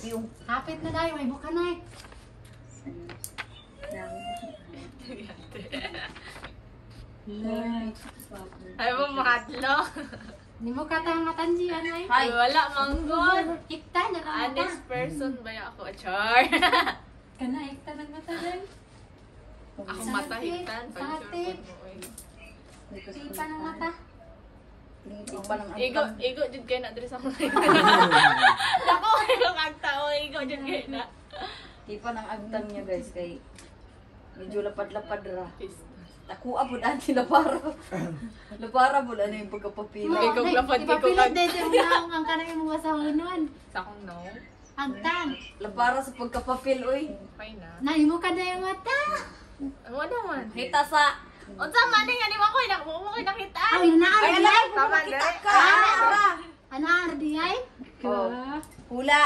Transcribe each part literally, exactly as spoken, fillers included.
Yung Kapit na dahil, may buka na eh. Ay mo makatlo. Hindi mo katang matanji, ano eh. Ay, wala manggod. Ikta na lang mata. Honest person ba ako? Char. Kana, ikta ng mata dahil. Ako matahigtan. Sakit. Ikta ng mata. Igo, igo jud kay na diri sa mga. Ako igo kag tao, igo jud kay na. Ipa ng agtang niya guys kay medyo lapad-lapad ra. Nakuha po dati lapara. Lapara po ano yung pagkapapila. Ikaw lapad kay ko Ipapilit kag. din yung naong ang kanang yung mga sahunon. Sa akong no. Agtang. Lapara sa pagkapapil oy. Fine na. Nani mo ka na yung mata. Wala man. Hita sa Unsa man ni ani mo ko ina mo ko nakita. Ay, na Ay ano alam ay? mo Tama, makita dali. ka. Ah, ano ang di ay? Oh. Hula.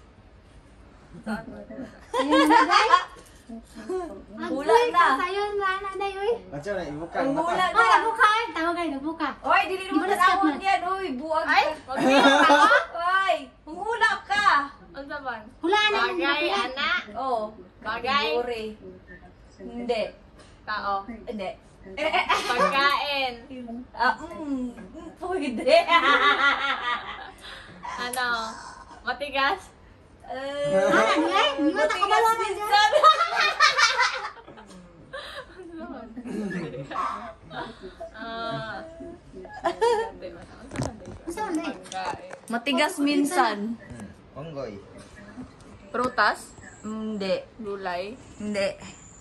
Ayun na dai. Hula na. Sayon na na dai oy. Macam na ibuka Ang mata. hula Ay, na. nabuka ay. Tawag ay, nabuka. Oy, dili mo Di ba na na-stop awon na? yan oy, buwag Ay, ka. wag niyo ako. Oy, hula ka. Unsa man? Hula na yung Bagay bakla. ana. Oh, Bagay. Uri. Hindi. Tao. Hindi. Pagkain. Ah, mm, mm, pwede. Ano? Matigas? Eh, Ah, di ay? Di mo matigas takabalo na dyan. minsan. Ah. Gusto mo dai? Pagkain. Matigas minsan. Onggoy. Prutas? Hindi. Gulay? Hindi.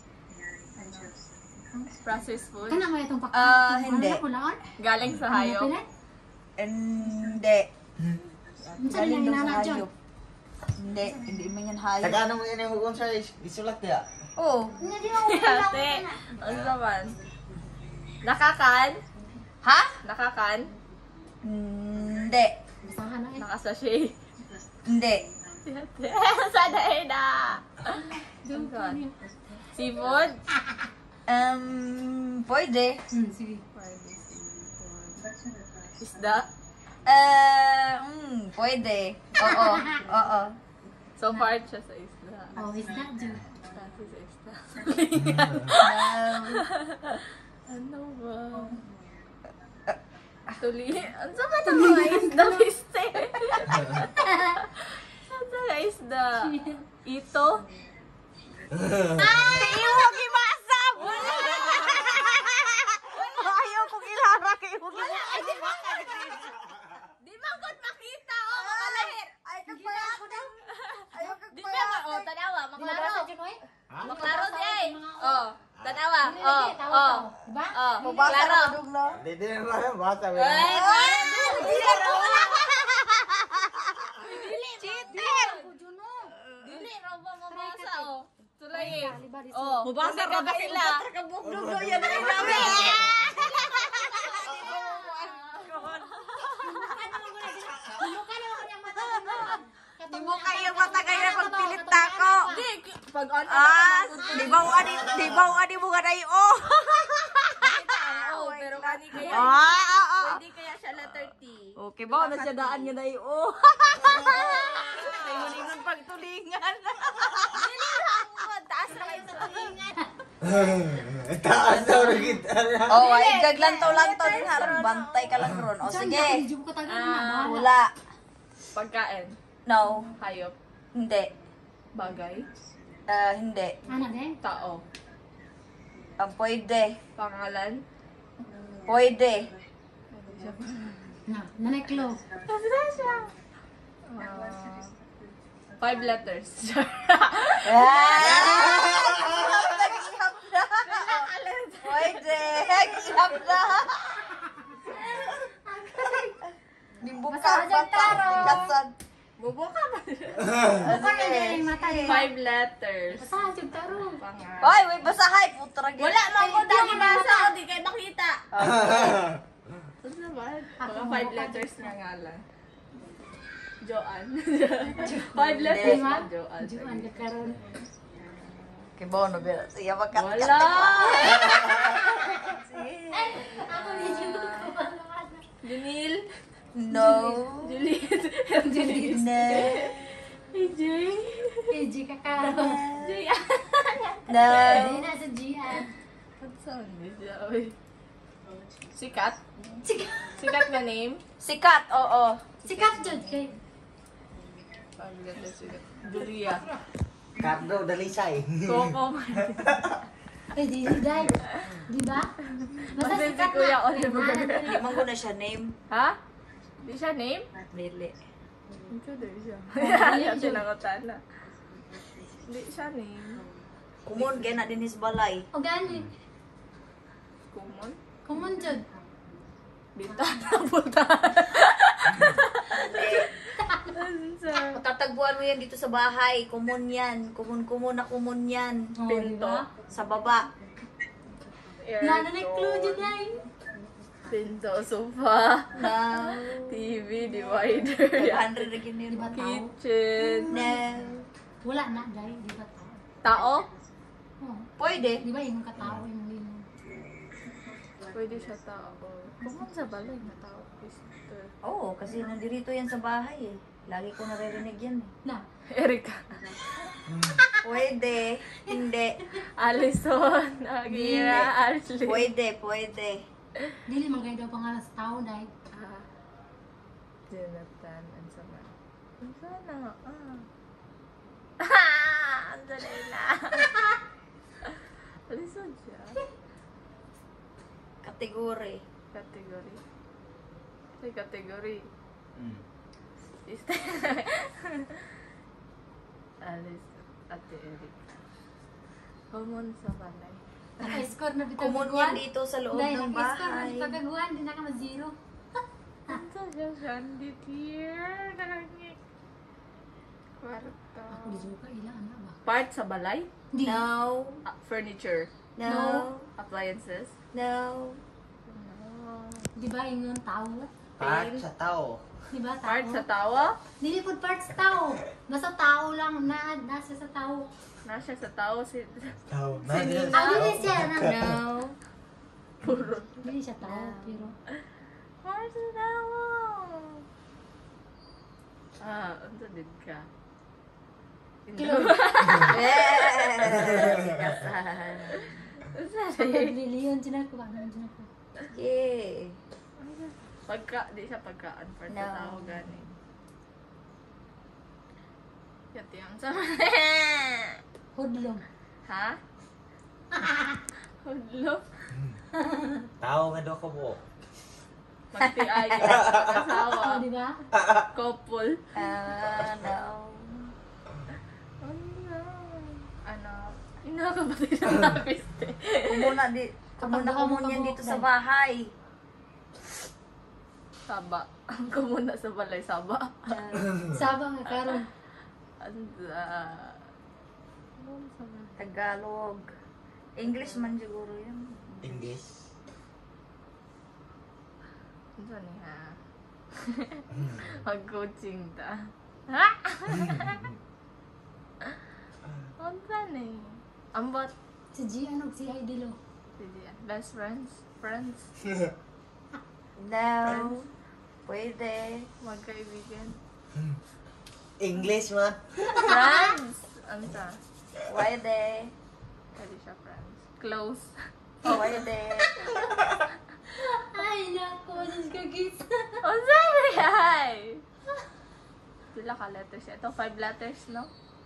Processed food? Kana mo itong pakta. Ah, hindi. Ano kulaan? Galing sa hayop? Hindi. Minsan Galing lang daw sa inanat yun. hayop. Hindi, hindi man yan hayop. Taga ano mo yan yung kung sa isulat ya? Oh. Hindi mo Ate, ano naman? Nakakan? Ha? Nakakan? Hindi. Basahan na eh. Nakasashay? Hindi. Sana eh na! Seafood? Um, pwede. Hmm, sige. Isda? Eh, mm, pwede. Oo. Oo. So far siya sa isda. Oh, is that Jew? Kasi sa isda. Um, Ano ba? Tuli? Ano sa ba ng mga isda, mister? Ano sa isda? Ito? Ay! Iwag imasap! Ayaw kong ilara kay Iwag imasap. Di ba good makita? Oh, makalahit. Ay, kagpaya ko na. Ayaw Di kagpaya. ba? Oh, tanawa. Maklaro. Dinabasa Jew, oy? Maklaro di ay. Oh, tanawa. Dili, Oh, dili, tawa oh. to. Diba? Oh, Mabasa klaro. ka dug, no? Hindi din na lang bata. Ay, klaro. Dili, cheater! Dili, robo mabasa, oh. Tulay eh. Liba, di Oh, mabasa ka ba sila? Kabugdog daw yan ay namin. Mukha naman ko niyang mata. Di mo kayo matagay na pagpilit tako. Di, pag on, Ah, di ba ani, di ba ani mo nga dayo? oh, pero kani kaya, Ah, ah, ah. pwede kaya siya letter T. Okay ba na siya daan niya dayo? Ingon-ingon pagtulingan. Dili lang, taas na kayo sa tulingan. Taas daw na kita. Oh, ay gaglantaw-lantaw din harap. Bantay ka lang ron. O sige. Jew ko tagal Ah. na. Wala. Pagkain, No. hayop, Hindi. bagay, Ah, hindi. Ano din? tao, Ah, pwede. pangalan, Pwede. Na, nanay Klo. uh, five letters. Ah! Nag-ihap na. Pwede. Nag-ihap na. Nimbuka. Basta dyan, Taro. Kasan. Bubo ka ba? Mukha na din yung mata niya. Five letters. Basahan Jew, taro. Pangalan. Hoy, may basahay. Putra. Wala man ko dali basa o di kayo makita. Okay. Ano naman? Mga five letters na ngalan. Joan. Five letters na Joan. Jew, ang karon. Okay, bono. Siya magkat-kat. Wala! Ako ni Jew. Junil. No. Juliet. Juliet. No. Hey, Jay. Eh, G ka karon. Jian. No. Hindi na sa Gian. Saan ni siya? Uy. Sikat? Sikat. Sikat nga name? Sikat, oo. Sikat jud kay. Paganda sikat. Julia. Cardo Dalisay. Coco. Eh, di di dai. Di ba? Basta Basta si sikat Kuya na. Oliver. Hindi man ko na siya name. Ha? Di siya name? Dili. Ito din siya. Dili Yan siya. sinangotan na. Di siya name. Kumon kaya na din his balay. O gani. Kumon? Common jud. Bita na puta. Matatagpuan mo yan dito sa bahay. Kumon yan. Kumon-kumon na kumon yan. Oh, Pinto. di ba? Sa baba. Nana na clue jud dai. Pinto, sofa, No. T V, divider, five hundred na gini. Di ba tao? kitchen. No. Wala na dai, di ba tao? Tao? Oh. Pwede. Di ba yung katao yung yun? Pwede siya tao. Kumon sa balay na tao. Visitor. Oo, kasi nandirito yan sa bahay eh. Lagi ko naririnig yan eh. Na. Erika. Pwede. Hindi. Alison. Agira. Ashley. Pwede, pwede. Dili man kayo daw pangalan sa tao dai. Ah. Jonathan. Ang sama. Ang sana. Ah. Ah! Ang dali na. Alison siya. Kategory. Category. Say category. Hmm. Alice. Ate Erika. Common sa balay. Naka-score na bitag Kumon yan dito sa loob Dai, ng naka-score na bahay. bitag kagaguan, di na ka ma-zero. Ano siya Shandy here? Nakangik. Kwarto. Ako di ka ilang ana ba? Part sa balay? Di. No. Ah, furniture. No. Appliances. No. No. Di ba ingon tao? Part sa tao. Di ba tao? Part sa tawa? Dili pud part sa tao. Basta tao lang na nasa sa tao. Nasa sa tao si... Tao. Nina. Ah, dili siya na. No. Puro. Dili siya tao, pero Part sa tawa. Ah, ano din ka? Kilo. Yes. Sikasan. pag million sila ko ba naman sila ko. Yeah. Pagka, di siya pagkaan. Part sa No. tao gani. Yati ang sama. Hudlong. Ha? Hudlo? Tao nga daw ko po. Magti-ay. Mag-asawa. Oh, di ba? Couple. Ah, no. Ano? Ano? Inakabatid ang lapis eh. Kumon na di. Kumon na kumon yan dito sa bahay. Saba. Ang kumuna sa balay, saba. Sabang nga karon. Anda. Ano sa balay? Tagalog. English man siguro yan. English. Ano ni ha? Mag-coaching ta. Ha? Ano ni? Ambot. Si G ano si Idolo. Sige. Best friends? Friends? No. Pwede. Magkaibigan? English man. Friends! Ano ta? Pwede. Pwede siya friends. Close. Pwede. Ay, nako, Diyos ko, kids. Oh, sorry! Hi! Pila ka letters siya. Ito, five letters, no?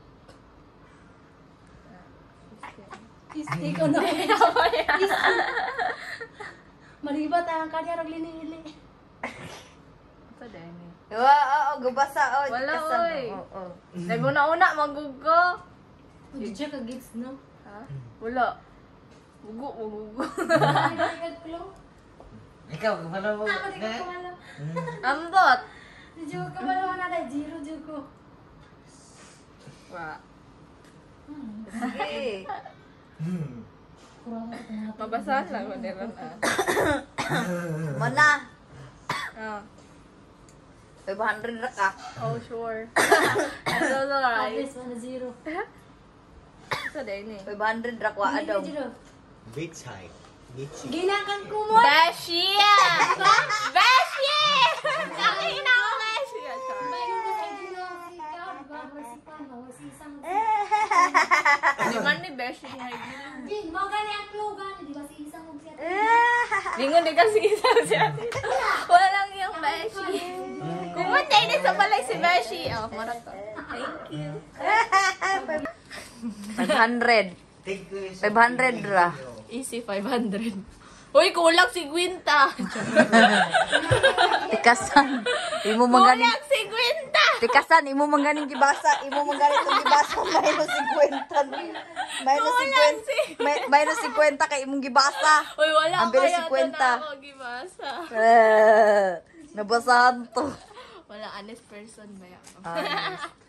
Kisti ko na. Ako yan. Maribat ang kanya rag linili. Ito din eh. Oo, oo, gubasa. Oh, Wala, kasama. oy. Oo. Naguna-una, magugo. Diyos ka, kids, no? Ha? Wala. Bugo, magugo. Ay, ay, klo. Ikaw, kapala mo. Ako, di ko kumalo. Ambot! Diyos ko, kumalo na na. Zero, Diyos ko. Wa. Sige. Hmm. Kurang ako mga Mabasahan lang ko nila na. Mana. Ah. five hundred na ka. Oh, sure. I'm so sorry. Obvious, wala zero. Ito din eh. five hundred ra kwa Hindi adaw. ka, Jiro. Beach high. Beach high. Ginakan ko mo. Beshia! Beshia! Nakina ko Beshia! Bayo ko sa Idolo. Ikaw, di ba? wala si Pan, wala si isang. Di man ni Beshi ni Heidi. Jing, mo gani ang klugan, di ba si isang mo siya? Lingon di kasi isang siya. Walang yung Beshi. Kumatay din sa balay si Beshi. Oh, marap to. Thank you. five hundred. Thank you. five hundred ra. Easy five hundred. Uy, kulang si Gwinta. Tikasan. Imo mangganing Kulang si Gwinta. Tikasan imo mangganing gibasa, imo mangganing tong gibasa minus fifty. Minus fifty. May- Minus fifty kay imong gibasa. Uy, wala Ang bilis kaya si ito Kwenta. na ako gibasa. Eh, nabasahan to. Wala honest person ba yan? Ah,